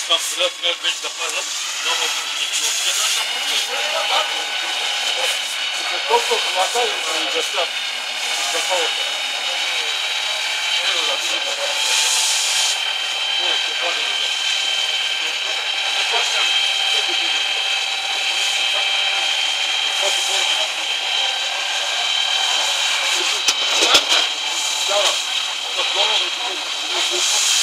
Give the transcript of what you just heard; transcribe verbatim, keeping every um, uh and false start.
там взгляд на весь доходит. Это только глаза и достаточно. Да,